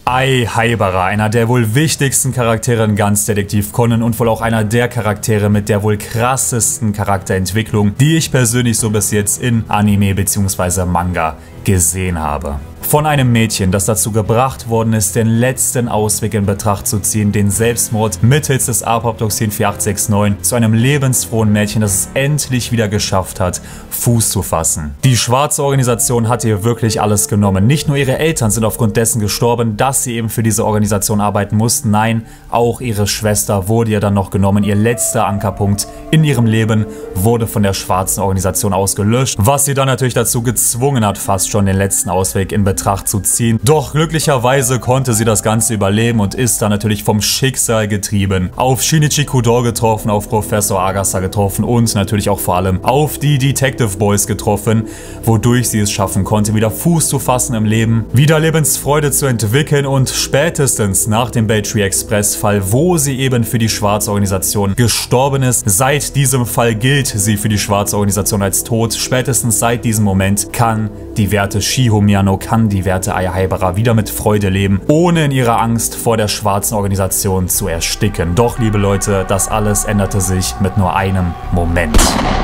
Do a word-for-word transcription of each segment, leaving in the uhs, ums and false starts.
Aihaibara, einer der wohl wichtigsten Charaktere in ganz Detektiv Conan und wohl auch einer der Charaktere mit der wohl krassesten Charakterentwicklung, die ich persönlich so bis jetzt in Anime bzw. Manga gesehen habe. Von einem Mädchen, das dazu gebracht worden ist, den letzten Ausweg in Betracht zu ziehen, den Selbstmord mittels des Apoptoxin vier acht sechs neun, zu einem lebensfrohen Mädchen, das es endlich wieder geschafft hat, Fuß zu fassen. Die schwarze Organisation hat ihr wirklich alles genommen. Nicht nur ihre Eltern sind aufgrund dessen gestorben, dass sie eben für diese Organisation arbeiten mussten. Nein, auch ihre Schwester wurde ihr dann noch genommen. Ihr letzter Ankerpunkt in ihrem Leben wurde von der schwarzen Organisation ausgelöscht, was sie dann natürlich dazu gezwungen hat, fast schon den letzten Ausweg in Betracht zu ziehen. Doch glücklicherweise konnte sie das Ganze überleben und ist dann natürlich vom Schicksal getrieben auf Shinichi Kudo getroffen, auf Professor Agasa getroffen und natürlich auch vor allem auf die Detective Boys getroffen, wodurch sie es schaffen konnte, wieder Fuß zu fassen im Leben, wieder Lebensfreude zu entwickeln und spätestens nach dem Baytree Express Fall, wo sie eben für die schwarze Organisation gestorben ist, seit diesem Fall gilt sie für die schwarze Organisation als tot. Spätestens seit diesem Moment kann die werte Shiho Miyano, kann die werte Aihaibara wieder mit Freude leben, ohne in ihrer Angst vor der schwarzen Organisation zu ersticken. Doch, liebe Leute, das alles änderte sich mit nur einem Moment.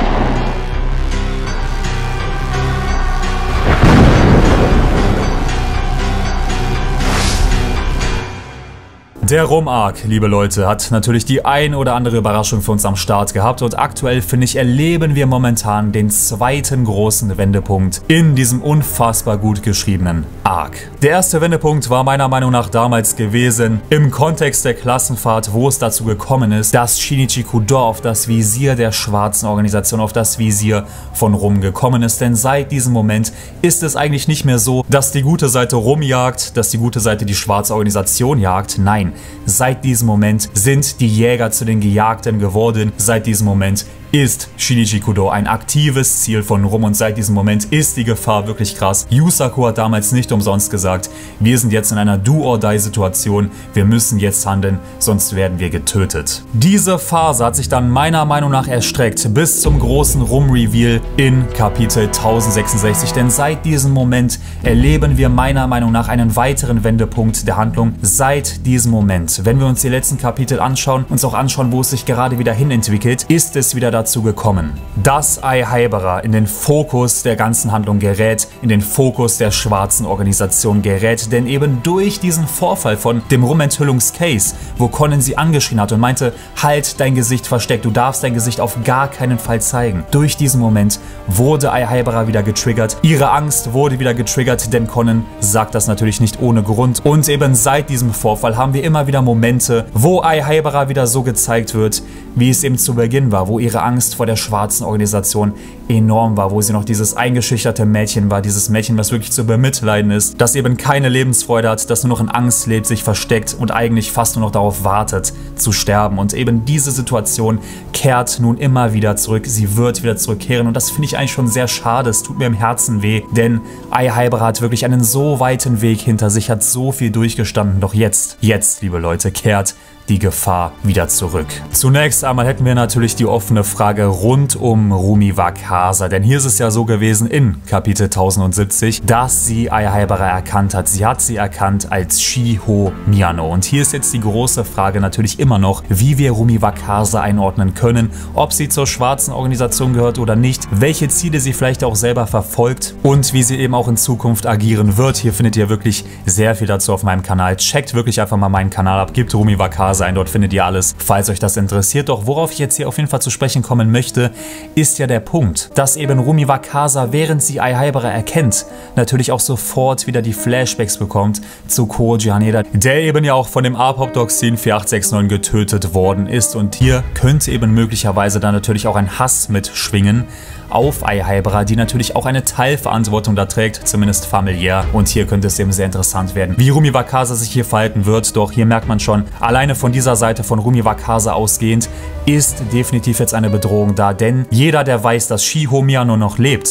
Der Rom-Arc, liebe Leute, hat natürlich die ein oder andere Überraschung für uns am Start gehabt und aktuell, finde ich, erleben wir momentan den zweiten großen Wendepunkt in diesem unfassbar gut geschriebenen Arc. Der erste Wendepunkt war meiner Meinung nach damals gewesen im Kontext der Klassenfahrt, wo es dazu gekommen ist, dass Shinichi Kudo auf das Visier der schwarzen Organisation, auf das Visier von Rom gekommen ist, denn seit diesem Moment ist es eigentlich nicht mehr so, dass die gute Seite Rom jagt, dass die gute Seite die schwarze Organisation jagt. Nein. Seit diesem Moment sind die Jäger zu den Gejagten geworden. Seit diesem Moment ist Shinichi Kudo ein aktives Ziel von Rom und seit diesem Moment ist die Gefahr wirklich krass. Yusaku hat damals nicht umsonst gesagt, wir sind jetzt in einer Do-or-Die-Situation, wir müssen jetzt handeln, sonst werden wir getötet. Diese Phase hat sich dann meiner Meinung nach erstreckt bis zum großen Rom-Reveal in Kapitel tausendsechsundsechzig, denn seit diesem Moment erleben wir meiner Meinung nach einen weiteren Wendepunkt der Handlung. Seit diesem Moment, wenn wir uns die letzten Kapitel anschauen, uns auch anschauen, wo es sich gerade wieder hin entwickelt, ist es wieder dazu gekommen, dass Aihaibara in den Fokus der ganzen Handlung gerät, in den Fokus der schwarzen Organisation gerät, denn eben durch diesen Vorfall von dem Rumenthüllungscase, wo Conan sie angeschrien hat und meinte, halt dein Gesicht versteckt, du darfst dein Gesicht auf gar keinen Fall zeigen. Durch diesen Moment wurde Aihaibara wieder getriggert, ihre Angst wurde wieder getriggert, denn Conan sagt das natürlich nicht ohne Grund und eben seit diesem Vorfall haben wir immer wieder Momente, wo Aihaibara wieder so gezeigt wird, wie es eben zu Beginn war, wo ihre Angst vor der schwarzen Organisation enorm war, wo sie noch dieses eingeschüchterte Mädchen war, dieses Mädchen, was wirklich zu bemitleiden ist, das eben keine Lebensfreude hat, das nur noch in Angst lebt, sich versteckt und eigentlich fast nur noch darauf wartet, zu sterben. Und eben diese Situation kehrt nun immer wieder zurück, sie wird wieder zurückkehren und das finde ich eigentlich schon sehr schade, es tut mir im Herzen weh, denn Aihaibara hat wirklich einen so weiten Weg hinter sich, hat so viel durchgestanden, doch jetzt, jetzt, liebe Leute, kehrt die Gefahr wieder zurück. Zunächst einmal hätten wir natürlich die offene Frage rund um Rumi Wakasa, denn hier ist es ja so gewesen in Kapitel tausendsiebzig, dass sie Aihaibara erkannt hat. Sie hat sie erkannt als Shiho Miyano und hier ist jetzt die große Frage natürlich immer noch, wie wir Rumi Wakasa einordnen können, ob sie zur schwarzen Organisation gehört oder nicht, welche Ziele sie vielleicht auch selber verfolgt und wie sie eben auch in Zukunft agieren wird. Hier findet ihr wirklich sehr viel dazu auf meinem Kanal. Checkt wirklich einfach mal meinen Kanal ab, gebt Rumi Wakasa sein. Dort findet ihr alles, falls euch das interessiert. Doch worauf ich jetzt hier auf jeden Fall zu sprechen kommen möchte, ist ja der Punkt, dass eben Rumi Wakasa, während sie Aihaibara erkennt, natürlich auch sofort wieder die Flashbacks bekommt zu Koji Haneda, der eben ja auch von dem Apoptoxin vier acht sechs neun getötet worden ist. Und hier könnte eben möglicherweise dann natürlich auch ein Hass mitschwingen auf Aihaibara, die natürlich auch eine Teilverantwortung da trägt, zumindest familiär. Und hier könnte es eben sehr interessant werden, wie Rumi Wakasa sich hier verhalten wird. Doch hier merkt man schon, alleine von dieser Seite von Rumi Wakasa ausgehend, ist definitiv jetzt eine Bedrohung da. Denn jeder, der weiß, dass Shiho Miyano noch lebt,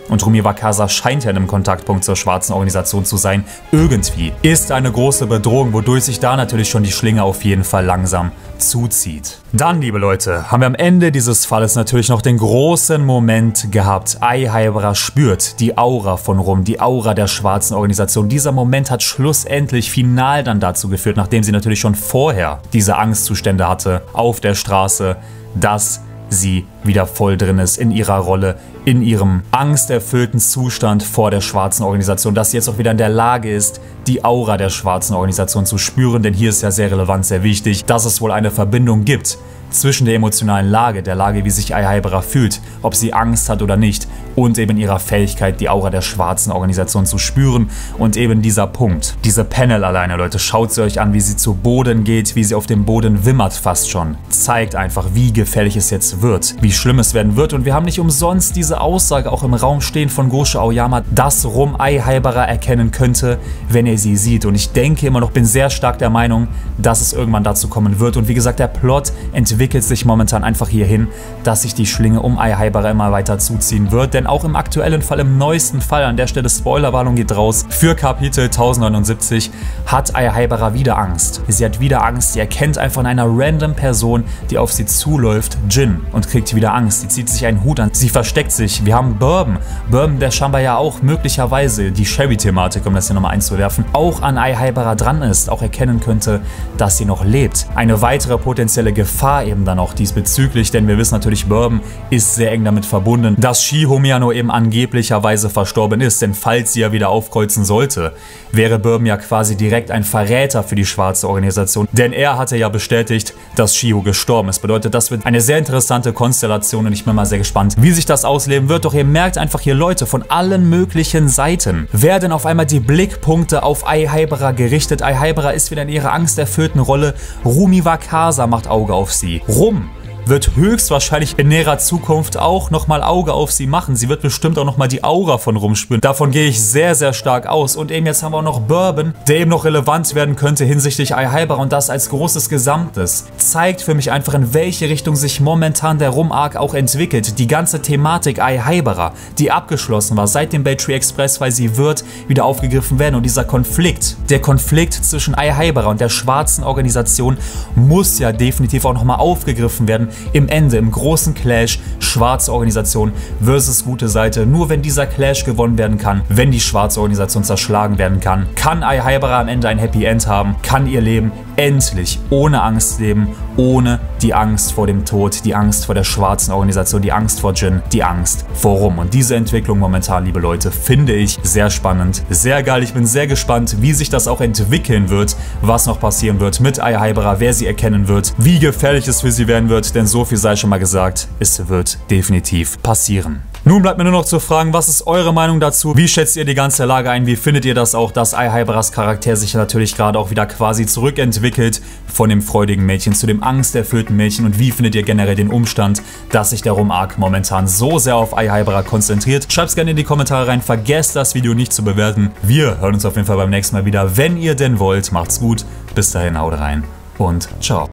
und Rumi Wakasa scheint ja in einem Kontaktpunkt zur schwarzen Organisation zu sein, irgendwie, ist eine große Bedrohung, wodurch sich da natürlich schon die Schlinge auf jeden Fall langsam zuzieht. Dann, liebe Leute, haben wir am Ende dieses Falles natürlich noch den großen Moment gehabt. Aihaibara spürt die Aura von Rum, die Aura der schwarzen Organisation. Dieser Moment hat schlussendlich final dann dazu geführt, nachdem sie natürlich schon vorher diese Angstzustände hatte auf der Straße, dass sie wieder voll drin ist in ihrer Rolle, in ihrem angsterfüllten Zustand vor der schwarzen Organisation, dass sie jetzt auch wieder in der Lage ist, die Aura der schwarzen Organisation zu spüren, denn hier ist ja sehr relevant, sehr wichtig, dass es wohl eine Verbindung gibt zwischen der emotionalen Lage, der Lage, wie sich Aihaibara fühlt, ob sie Angst hat oder nicht, und eben ihrer Fähigkeit, die Aura der schwarzen Organisation zu spüren. Und eben dieser Punkt, diese Panel alleine, Leute, schaut sie euch an, wie sie zu Boden geht, wie sie auf dem Boden wimmert fast schon, zeigt einfach, wie gefährlich es jetzt wird, wie schlimm es werden wird. Und wir haben nicht umsonst diese Aussage auch im Raum stehen von Gosho Aoyama, dass Rum Aihaibara erkennen könnte, wenn er sie sieht. Und ich denke immer noch, bin sehr stark der Meinung, dass es irgendwann dazu kommen wird. Und wie gesagt, der Plot entwickelt entwickelt sich momentan einfach hierhin, dass sich die Schlinge um Aihaibara immer weiter zuziehen wird, denn auch im aktuellen Fall, im neuesten Fall, an der Stelle Spoilerwarnung geht raus, für Kapitel tausendneunundsiebzig hat Aihaibara wieder Angst. Sie hat wieder Angst, sie erkennt einfach in einer random Person, die auf sie zuläuft, Jin, und kriegt wieder Angst. Sie zieht sich einen Hut an, sie versteckt sich. Wir haben Bourbon, Bourbon, der scheinbar ja auch möglicherweise die Sherry-Thematik, um das hier nochmal einzuwerfen, auch an Aihaibara dran ist, auch erkennen könnte, dass sie noch lebt. Eine weitere potenzielle Gefahr eben dann auch diesbezüglich, denn wir wissen natürlich, Bourbon ist sehr eng damit verbunden, dass Shiho Miyano eben angeblicherweise verstorben ist, denn falls sie ja wieder aufkreuzen sollte, wäre Bourbon ja quasi direkt ein Verräter für die schwarze Organisation, denn er hatte ja bestätigt, dass Shiho gestorben ist. Bedeutet, das wird eine sehr interessante Konstellation und ich bin mal sehr gespannt, wie sich das ausleben wird. Doch ihr merkt einfach hier, Leute, von allen möglichen Seiten werden auf einmal die Blickpunkte auf Aihaibara gerichtet. Aihaibara ist wieder in ihrer angsterfüllten Rolle. Rumi Wakasa macht Auge auf sie. Rum wird höchstwahrscheinlich in näherer Zukunft auch nochmal Auge auf sie machen. Sie wird bestimmt auch nochmal die Aura von Rum spüren. Davon gehe ich sehr, sehr stark aus. Und eben jetzt haben wir auch noch Bourbon, der eben noch relevant werden könnte hinsichtlich Aihaibara und das als großes Gesamtes. Zeigt für mich einfach, in welche Richtung sich momentan der Rum-Arc auch entwickelt. Die ganze Thematik Aihaibara, die abgeschlossen war seit dem Baytree Express, weil sie wird wieder aufgegriffen werden. Und dieser Konflikt, der Konflikt zwischen Aihaibara und der schwarzen Organisation muss ja definitiv auch nochmal aufgegriffen werden. Im Ende, im großen Clash, schwarze Organisation versus gute Seite. Nur wenn dieser Clash gewonnen werden kann, wenn die schwarze Organisation zerschlagen werden kann, kann Aihaibara am Ende ein Happy End haben, kann ihr Leben endlich ohne Angst leben, ohne die Angst vor dem Tod, die Angst vor der schwarzen Organisation, die Angst vor Jin, die Angst vor Rum. Und diese Entwicklung momentan, liebe Leute, finde ich sehr spannend, sehr geil. Ich bin sehr gespannt, wie sich das auch entwickeln wird, was noch passieren wird mit Aihaibara, wer sie erkennen wird, wie gefährlich es für sie werden wird, denn so viel sei schon mal gesagt, es wird definitiv passieren. Nun bleibt mir nur noch zu fragen, was ist eure Meinung dazu? Wie schätzt ihr die ganze Lage ein? Wie findet ihr das auch, dass Aihaibaras Charakter sich natürlich gerade auch wieder quasi zurückentwickelt von dem freudigen Mädchen zu dem angsterfüllten Mädchen? Und wie findet ihr generell den Umstand, dass sich der Rum-Arc momentan so sehr auf Aihaibara konzentriert? Schreibt es gerne in die Kommentare rein. Vergesst das Video nicht zu bewerten. Wir hören uns auf jeden Fall beim nächsten Mal wieder, wenn ihr denn wollt. Macht's gut. Bis dahin, haut rein und ciao.